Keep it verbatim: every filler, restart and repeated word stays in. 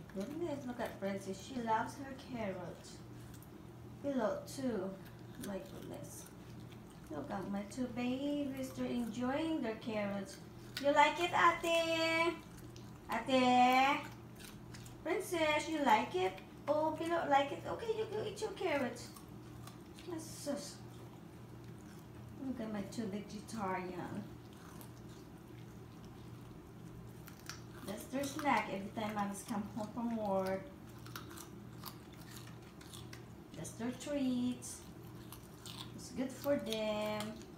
Goodness, look at Princess. She loves her carrot. Philo too. My goodness. Look at my two babies. They're enjoying their carrots. You like it, Ate? Ate? Princess, you like it? Oh, Philo like it? Okay, you go eat your carrots. That's just... Look at my two vegetarian. That's their snack every time moms come home from work. That's their treats. It's good for them.